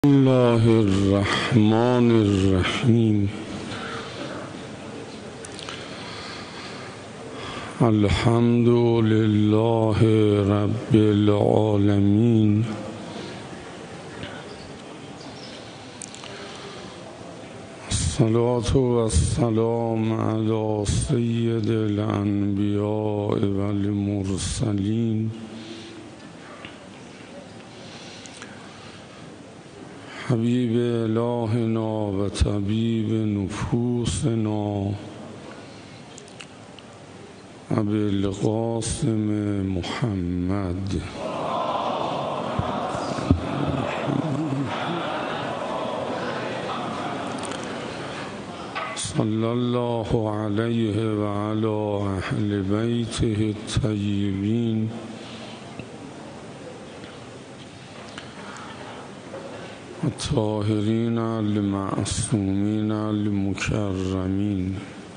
الله الرحمن الرحیم. الحمد لله رب العالمین. الصلاة والسلام علی سید الانبیاء والمرسلین حبیب الهنا و طبیب نفوسنا ابوالقاسم محمد صلی الله علیه و علی اهل بیته الطیبین الطاهرین المعصومین المکرمین.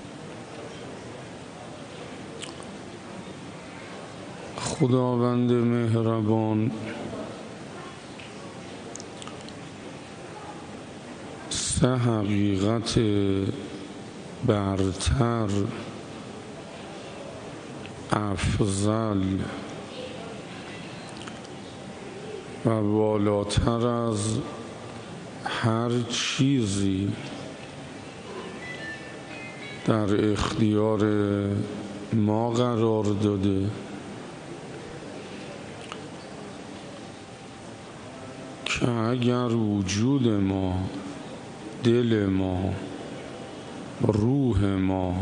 خداوند مهربان سه حقیقت برتر، افضل و بالاتر از هر چیزی در اختیار ما قرار داده که اگر وجود ما، دل ما، روح ما،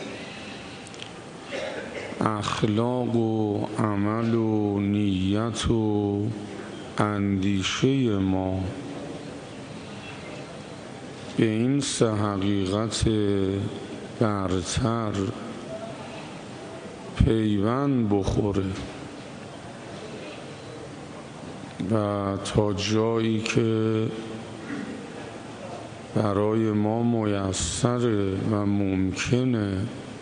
اخلاق و عمل و نیت و اندیشه ما به این سه حقیقت برتر پیوند بخوره و تا جایی که برای ما میسره و ممکنه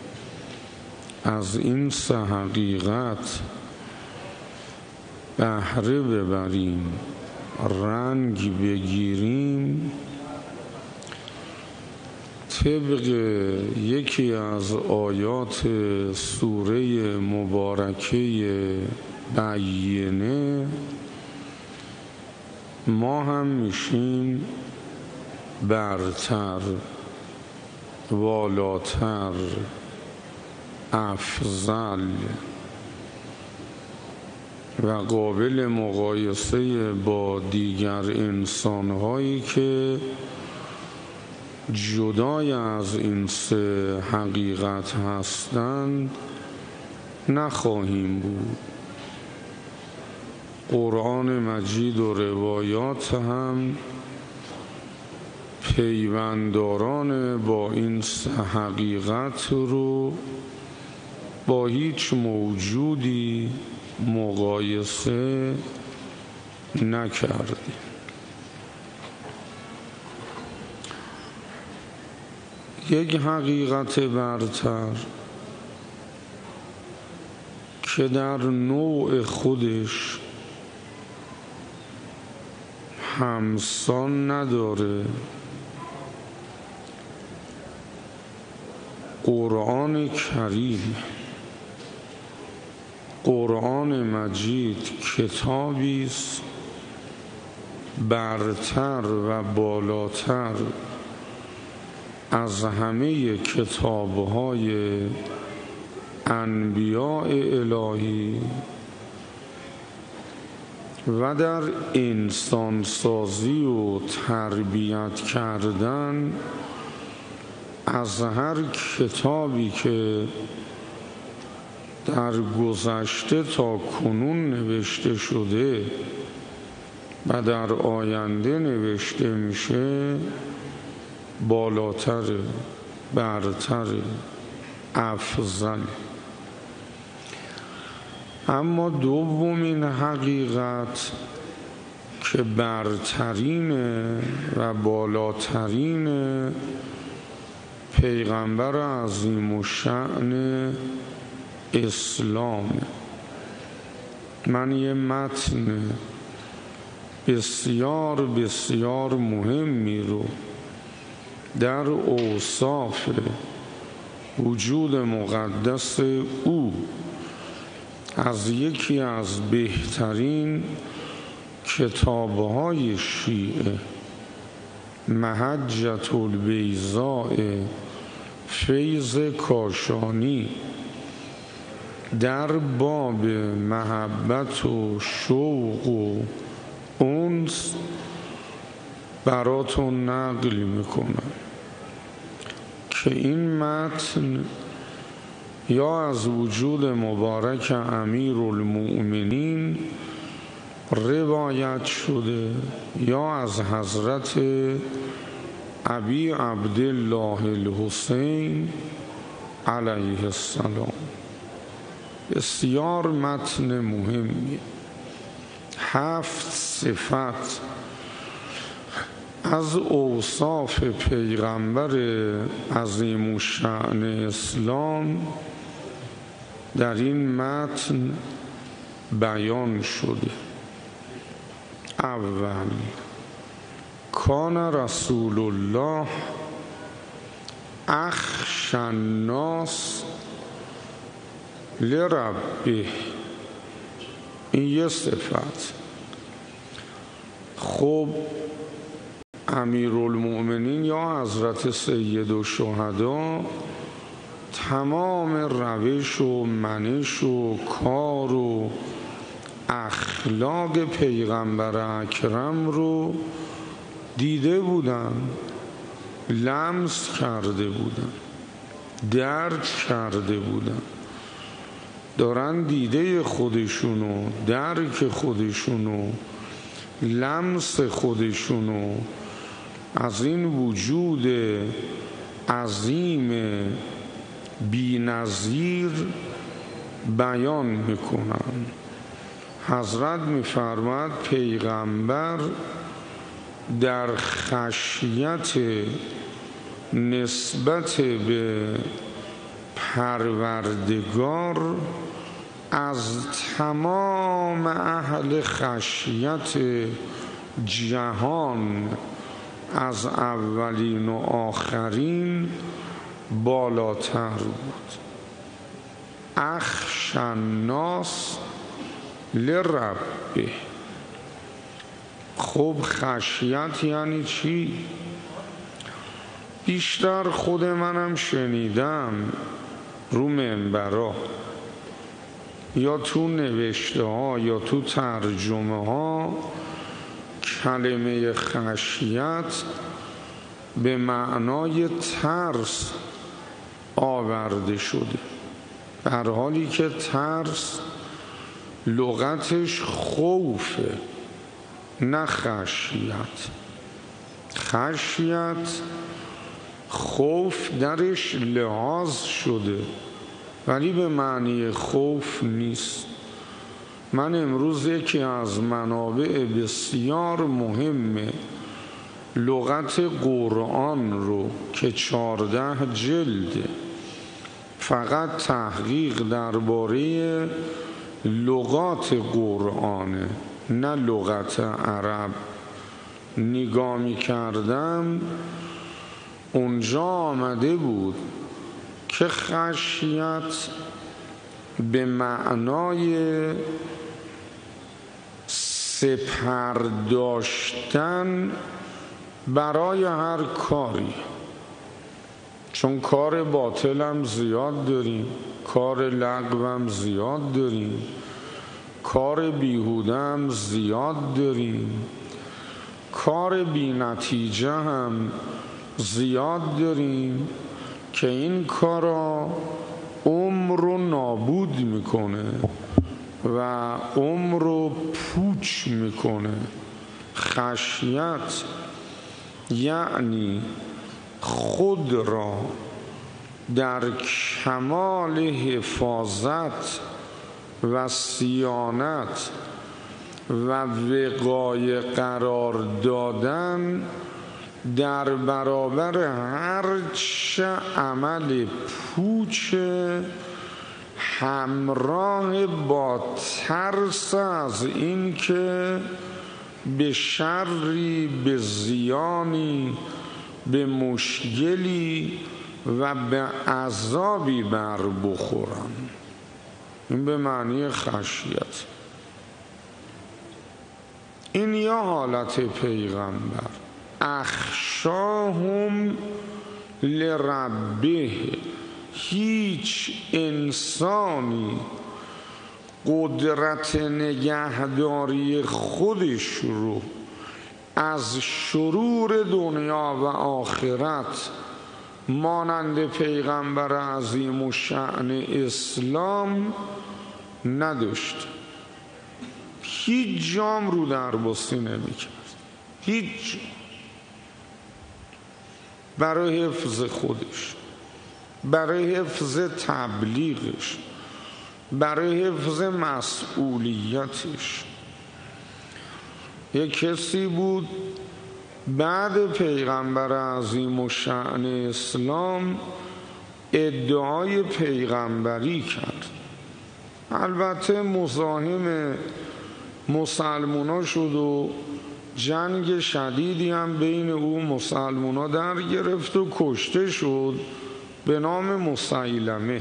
از این سه حقیقت بهره ببریم، رنگ بگیریم، طبق یکی از آیات سوره مبارکه بینه ما هم میشیم برتر، والاتر، افضل و قابل مقایسه با دیگر انسان‌هایی که جدای از این سه حقیقت هستند نخواهیم بود. قرآن مجید و روایات هم پیوندداران با این سه حقیقت رو با هیچ موجودی مقایسه نکرده. یک حقیقت برتر که در نوع خودش همسان نداره، قرآن کریم، قرآن مجید کتابی است برتر و بالاتر از همه کتاب‌های انبیاء الهی و در انسانسازی و تربیت کردن از هر کتابی که در گذشته تا کنون نوشته شده و در آینده نوشته میشه بالاتر، برتر، افضل. اما دومین حقیقت که برترین و بالاترین پیغمبر عظیم الشأن اسلام. من یه متن بسیار بسیار مهمی رو در اوصاف وجود مقدس او از یکی از بهترین کتاب‌های شیعه، محجة البیضاء فیض کاشانی، در باب محبت و شوق و انس براتون نقل میکنم که این متن یا از وجود مبارک امیرالمؤمنین روایت شده یا از حضرت ابی عبدالله الحسین علیه السلام. بسیار متن مهمی، 7 صفت از اوصاف پیغمبر عظیم الشأن اسلام در این متن بیان شده. اول، کان رسول الله اخشی الناس لربه. این یه صفت. خب امیرالمؤمنین یا حضرت سید الشهدا تمام روش و منش و کار و اخلاق پیغمبر اکرم رو دیده بودن، لمس کرده بودن، درک کرده بودن، دارن دیده خودشونو، درک خودشونو، لمس خودشونو از این وجود عظیم بی‌نظیر بیان میکنن. حضرت میفرماد پیغمبر در خشیت نسبت به پروردگار از تمام اهل خشیت جهان، از اولین و آخرین بالاتر بود. اخشی الناس لربه. خب خشیت یعنی چی؟ بیشتر خود منم شنیدم رو منبرا یا تو نوشته ها یا تو ترجمه ها کلمه خشیت به معنای ترس آورده شده، در حالی که ترس لغتش خوفه نه خشیت. خشیت خوف درش لحاظ شده ولی به معنی خوف نیست. من امروز یکی از منابع بسیار مهم لغت قرآن رو که 14 جلده فقط تحقیق درباره لغات قرآنه نه لغت عرب نگاه می کردم، اونجا آمده بود که خشیت به معنای سپرداشتن برای هر کاری، چون کار باطلم زیاد داریم، کار لغوم زیاد داریم، کار بیهودم زیاد داریم، کار بی نتیجه هم زیاد داریم که این کارا عمر رو نابود میکنه و عمر رو پوچ میکنه. خشیت یعنی خود را در کمال حفاظت و صیانت و وقایه قرار دادن در برابر هر چه عمل پوچ همراه با ترس از این که به شری، به زیانی، به مشکلی و به عذابی بر بخورن. این به معنی خشیت. این یا حالت پیغمبر، اخشاهم لربه. هیچ انسانی قدرت نگهداری خودش رو از شرور دنیا و آخرت مانند پیغمبر عظیم و شأن اسلام نداشت. هیچ جام رو دربستی نمی کرد، هیچ، برای حفظ خودش، برای حفظ تبلیغش، برای حفظ مسئولیتش. یک کسی بود بعد پیغمبر عظیم و شأن اسلام ادعای پیغمبری کرد. البته مزاحم مسلمونا شد و جنگ شدیدی هم بین او مسلمونا در گرفت و کشته شد به نام مسیلمه.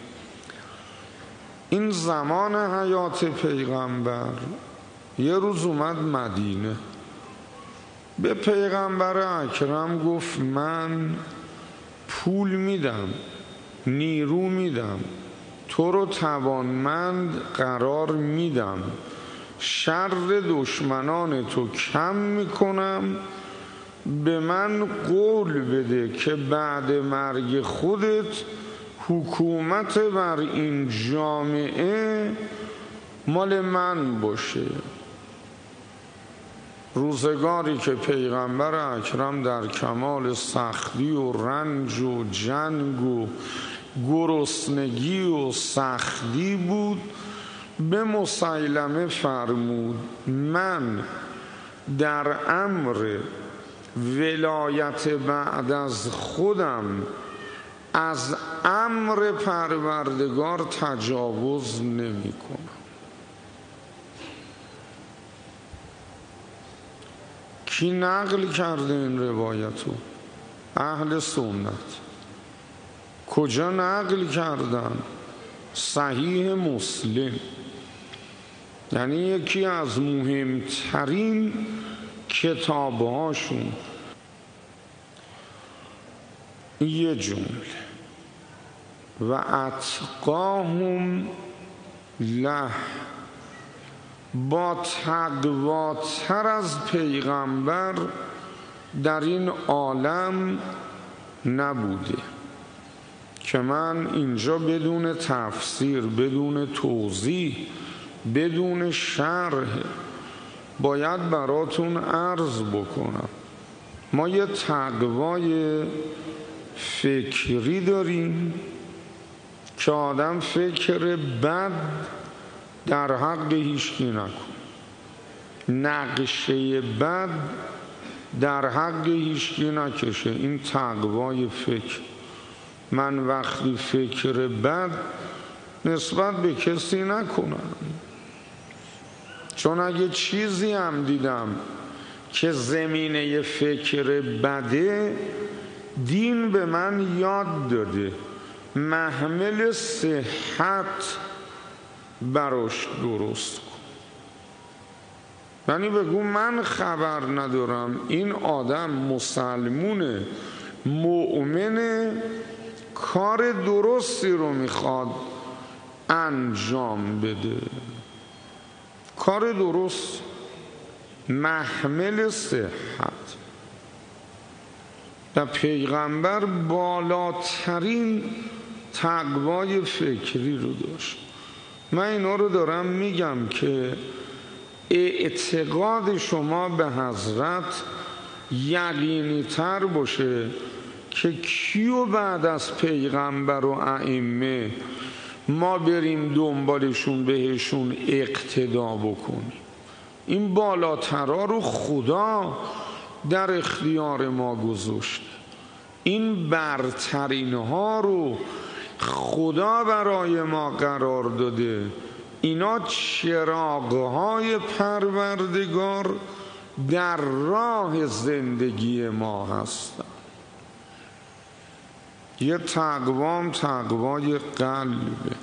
این زمان حیات پیغمبر. یه روز اومد مدینه، به پیغمبر اکرم گفت من پول میدم، نیرو میدم، تو رو توانمند قرار میدم، شر دشمنان تو کم میکنم، به من قول بده که بعد مرگ خودت حکومت بر این جامعه مال من باشه. روزگاری که پیغمبر اکرم در کمال سختی و رنج و جنگ و گرسنگی و سختی بود، به مسیلمه فرمود من در امر ولایت بعد از خودم از امر پروردگار تجاوز نمی کنم. کی نقل کرده این روایتو؟ اهل سنت. کجا نقل کردن؟ صحیح مسلم، یعنی یکی از مهمترین کتابهاشون. یه جمله و اتقاهم له، با تقواتر از پیغمبر در این عالم نبوده. که من اینجا بدون تفسیر، بدون توضیح، بدون شرح باید براتون عرض بکنم. ما یه تقوای فکری داریم که آدم فکر بد در حق هیچکی نکن، نقشه بد در حق هیچکی نکشه. این تقوای فکر. من وقتی فکر بد نسبت به کسی نکنم، چون اگه چیزی هم دیدم که زمینه فکر بده، دین به من یاد داده محمل صحت براش درست کن. یعنی بگو من خبر ندارم این آدم مسلمونه، مؤمنه، کار درستی رو میخواد انجام بده، کار درست، محمل صحت. و پیغمبر بالاترین تقوای فکری رو داشت. من اینا رو دارم میگم که اعتقاد شما به حضرت یقینی تر باشه که کیو بعد از پیغمبر و ائمه ما بریم دنبالشون، بهشون اقتدا بکنیم. این بالاترا رو خدا در اختیار ما گذاشته، این برترین ها رو خدا برای ما قرار داده. اینا چراغ های پروردگار در راه زندگی ما هستن. یه تقوام تقوای قلبه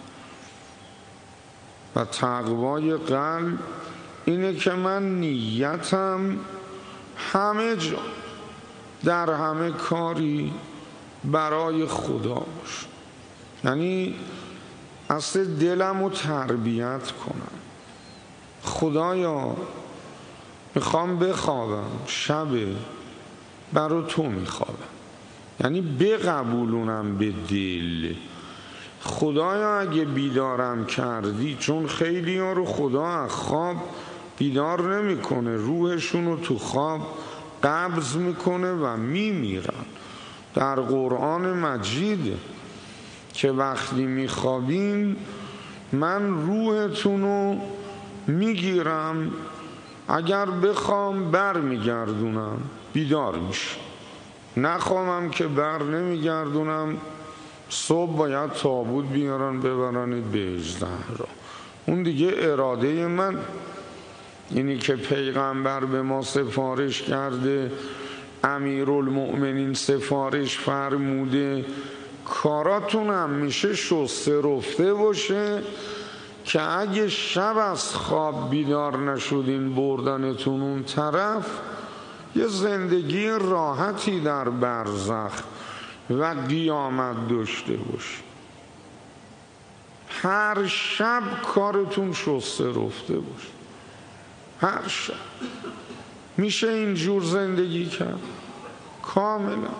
و تقوای قلب اینه که من نیتم همه جا در همه کاری برای خدا باشه. یعنی اصل دلم رو تربیت کنم. خدایا میخوام بخوابم، شب برای تو میخوابم. یعنی بقبولونم به دل. خدایا اگه بیدارم کردی، چون خیلی ها رو خدا از خواب بیدار نمیکنه، روحشون رو تو خواب قبض میکنه و میمیرن. در قرآن مجید که وقتی میخوابین من روحتون رو میگیرم، اگر بخوام بر میگردونم بیدار میشه، نخوامم که بر نمیگردونم. صبح باید تابوت بیارن ببرنید به اژدها. اون دیگه اراده من. اینی که پیغمبر به ما سفارش کرده، امیرالمؤمنین سفارش فرموده کاراتون همیشه شسته رفته باشه که اگه شب از خواب بیدار نشدین بردنتون اون طرف، یه زندگی راحتی در برزخ و قیامت داشته باشه. هر شب کارتون شسته رفته باشه. هر شب میشه اینجور زندگی کرد. کاملا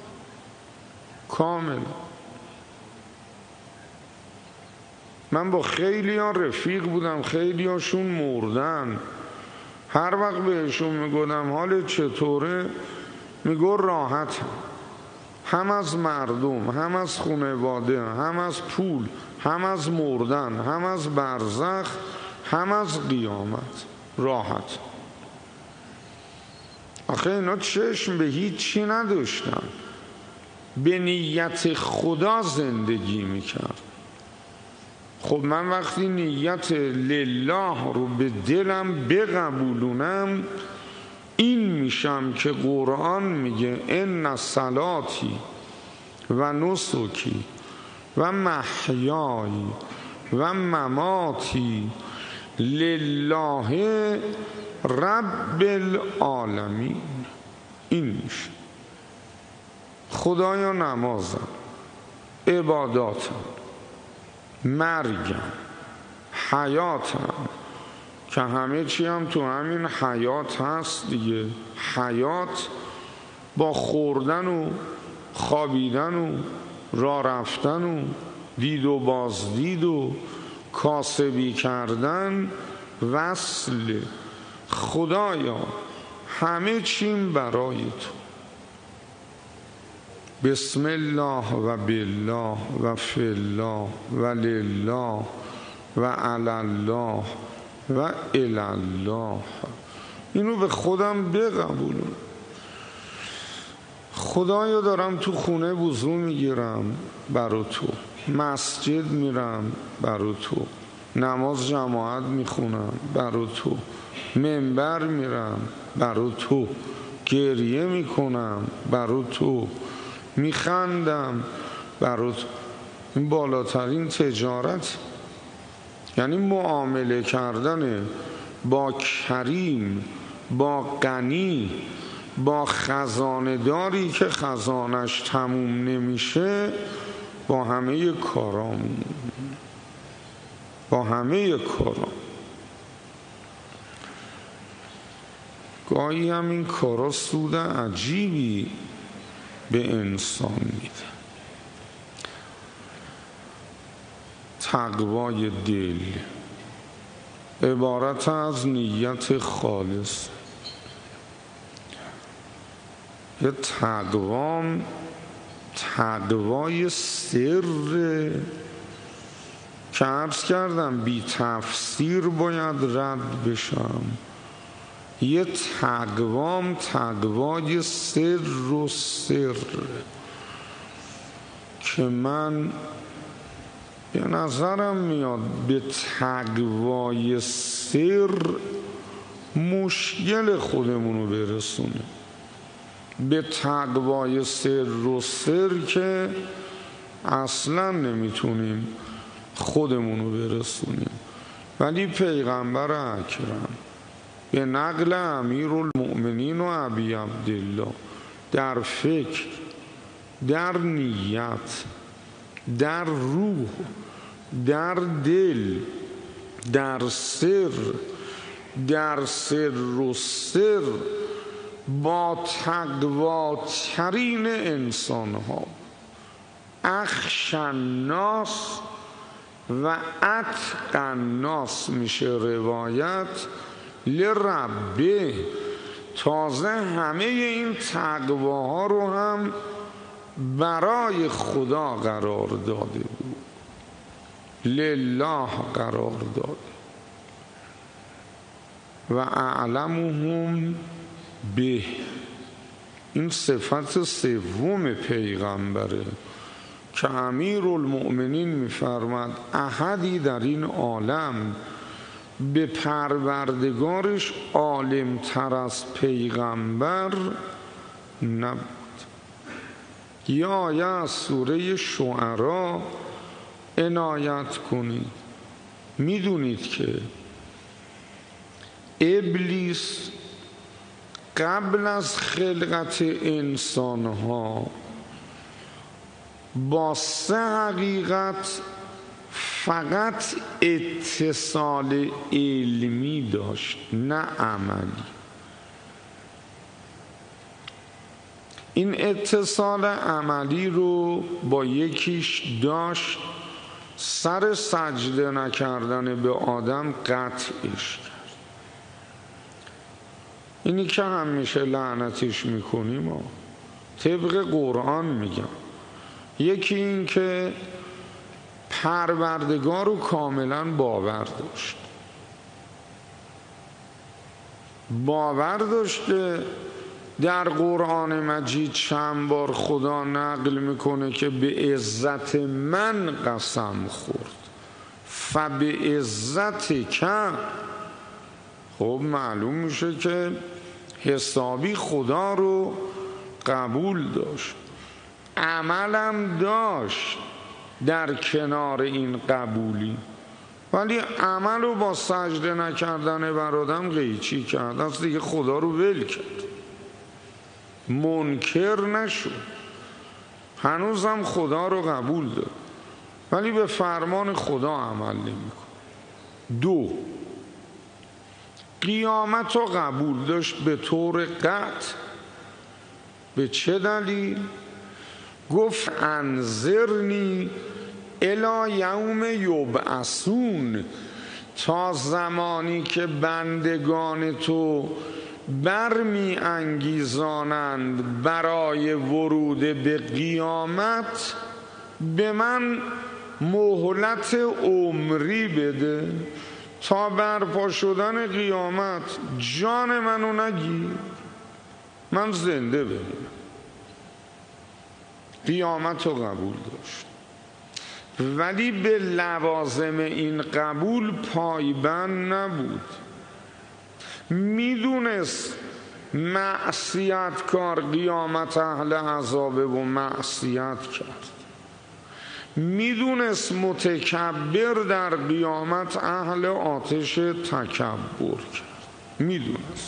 من با خیلی ها رفیق بودم، خیلی هاشون مردن. هر وقت بهشون میگودم حالت چطوره، میگو راحتم. هم از مردم، هم از خانواده، هم از پول، هم از مردن، هم از برزخ، هم از قیامت راحت. آخه اینا چشم به هیچی نداشتن، به نیت خدا زندگی میکرد. خب من وقتی نیت لله رو به دلم بقبولونم، این میشم که قرآن میگه ان صلاتی و نسکی و محیای و مماتی لله رب العالمین. این میشه خدایا نمازم، عباداتم، مرگم، حیاتم که همه چی هم تو همین حیات هست دیگه. حیات با خوردن و خوابیدن و راه رفتن و دید و بازدید و کاسبی کردن وصل. خدایا همه چیم برای تو. بسم الله و بالله و فی الله و لله و علی الله و الی الله. اینو به خودم بقبولم. خدایا دارم تو خونه وضو میگیرم برای تو، مسجد میرم برای تو، نماز جماعت میخونم برای تو، منبر میرم برای تو، گریه میکنم برای تو، میخندم برای تو. این بالاترین تجارت، یعنی معامله کردن با کریم، با غنی، با خزانه داری که خزانش تموم نمیشه، با همه کارام، با همه کارام. گاهی هم این کارا سود عجیبی به انسان میده. تقوای دل عبارت از نیت خالص. یه تقوام تقوای سر که عرض کردم بی تفسیر باید رد بشم. یه تقوام تقوای سر و سر که من به نظرم میاد به تقوای سر مشکل خودمون رو برسونیم به تقوای سر و سر که اصلا نمیتونیم خودمون رو برسونیم، ولی پیغمبر اکرم به نقل امیرالمؤمنین و ابی عبدالله در فکر، در نیت، در روح، در دل، در سر و سر با تقواترین انسان ها، اخشى الناس و اتقى الناس میشه روایت، لربه، تازه همه این تقواها رو هم برای خدا قرار داده بود، لله قرار داده. و اعلمهم به، این صفت سوم پیغمبره که امیرالمؤمنین میفرماد احدی در این عالم به پروردگارش عالم تر از پیغمبر نبود. یه آیه از سوره شعراء عنایت کنید، میدونید که ابلیس قبل از خلقت انسانها با 3 حقیقت فقط اتصال علمی داشت، نه عملی. این اتصال عملی رو با یکیش داشت، سر سجده نکردن به آدم قطعش کرد. اینی که همیشه لعنتش میکنیم طبق قرآن میگم. یکی این که پروردگار رو کاملا باور داشت، باور داشت که در قرآن مجید چند بار خدا نقل میکنه که به عزت من قسم خورد، فبعزت که. خب معلوم میشه که حسابی خدا رو قبول داشت، عملم داشت در کنار این قبولی، ولی عمل رو با سجده نکردن بر آدم قیچی کرد، از دیگه خدا رو ول کرد، منکر نشد، هنوزم خدا رو قبول داد ولی به فرمان خدا عمل نمی‌کنه. 2، قیامت رو قبول داشت به طور قطع. به چه دلیل؟ گفت انذرنی الی یوم یبعثون، تا زمانی که بندگان تو برمی انگیزانند برای ورود به قیامت، به من مهلت عمری بده تا برپا شدن قیامت جان منو نگیر، من زنده بمونم. قیامت رو قبول داشت ولی به لوازم این قبول پایبند نبود. میدونست معصیت کار قیامت اهل عذابه و معصیت کرد، میدونست متکبر در قیامت اهل آتش تکبر کرد،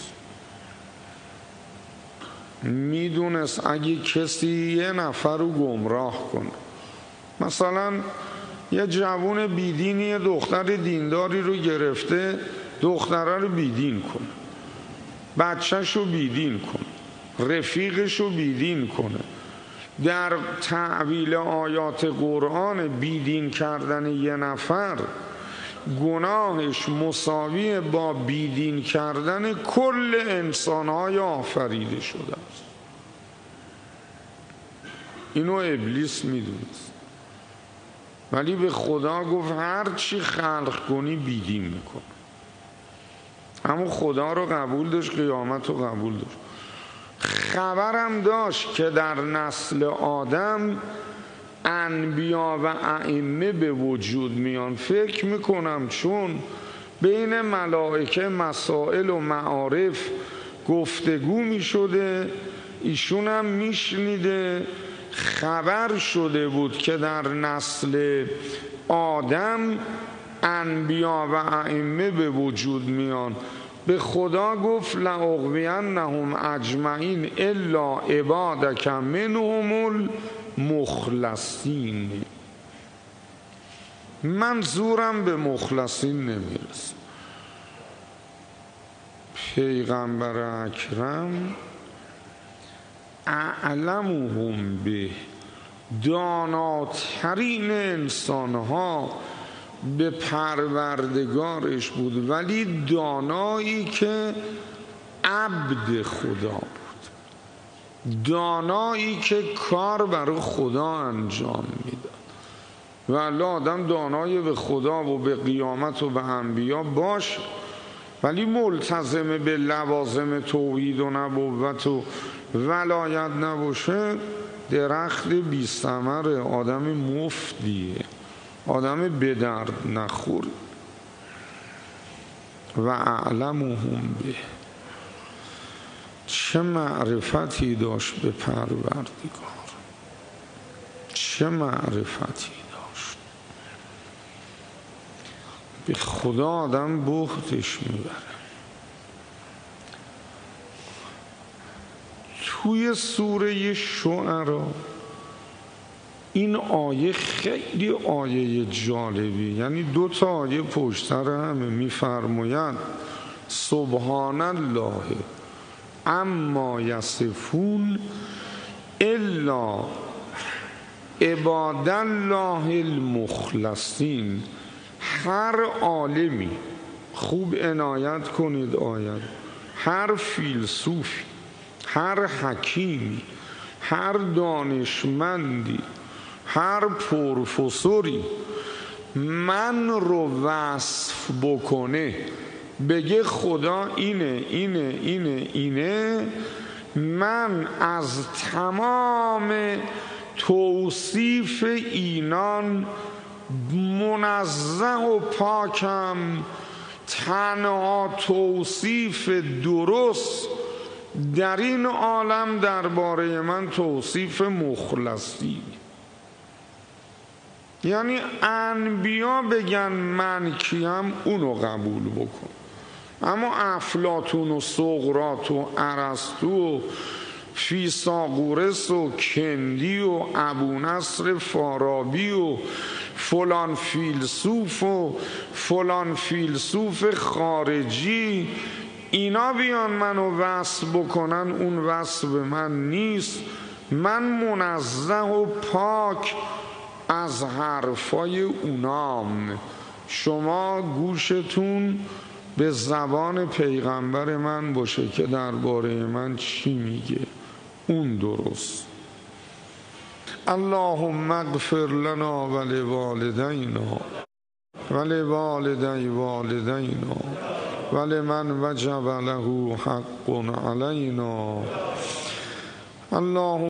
میدونست اگه کسی یه نفر رو گمراه کنه، مثلا یه جوون بیدینی یه دختر دینداری رو گرفته، دختره رو بیدین کنه، بچهش رو بیدین کنه، رفیقش رو بیدین کنه، در تعویل آیات قرآن بیدین کردن یه نفر گناهش مساوی با بیدین کردن کل انسانهای آفریده شده است. اینو ابلیس میدونست ولی به خدا گفت هر چی خلق کنی بیدین میکن. اما خدا رو قبول داشت، قیامت رو قبول داشت. خبرم داشت که در نسل آدم انبیا و ائمه به وجود میان. فکر میکنم چون بین ملائکه مسائل و معارف گفتگو می شده، ایشون هم می شنیده. خبر شده بود که در نسل آدم انبیا و ائمه به وجود میان. به خدا گفت لأغوینهم اجمعین الا عبادک منهم المخلصین. من زورم به مخلصین نمیرسه. پیغمبر اکرم اعلمهم به، داناترین انسانها به پروردگارش بود، ولی دانایی که عبد خدا بود، دانایی که کار برای خدا انجام میداد. و الله آدم دانای به خدا و به قیامت و به انبیا باش، ولی ملتزم به لوازم توحید و نبوت و ولایت نباشه، درخت بی ثمر، آدم مفلیه، آدم به درد نخور. و اعلمهم به، چه معرفتی داشت به پروردگار، چه معرفتی داشت به خدا. آدم بهتش میبره. توی سوره شعرا این آیه خیلی آیه جالبی، یعنی 2 تا آیه پشت سر همه میفرماید سبحان الله اما یصفون الا عباد الله المخلصین. هر عالمی، خوب عنایت کنید آیت، هر فیلسوفی، هر حکیمی، هر دانشمندی، هر پروفسوری من رو وصف بکنه، بگه خدا اینه اینه اینه اینه، من از تمام توصیف اینان منزه و پاکم. تنها توصیف درست در این عالم درباره من توصیف مخلصی، یعنی انبیا بگن من کیم، اونو قبول بکن. اما افلاطون و سقراط و ارسطو و فیثاغورس و کندی و ابونصر فارابی و فلان فیلسوف و فلان فیلسوف خارجی، اینا بیان منو وصف بکنن، اون وصف من نیست. من منزه و پاک از حرفای اونام. شما گوشتون به زبان پیغمبر من باشه که درباره من چی میگه، اون درست. اللهم اغفر لنا ولوالدینا ولوالدی والدینا ولمن وجب له حق علینا. اللهم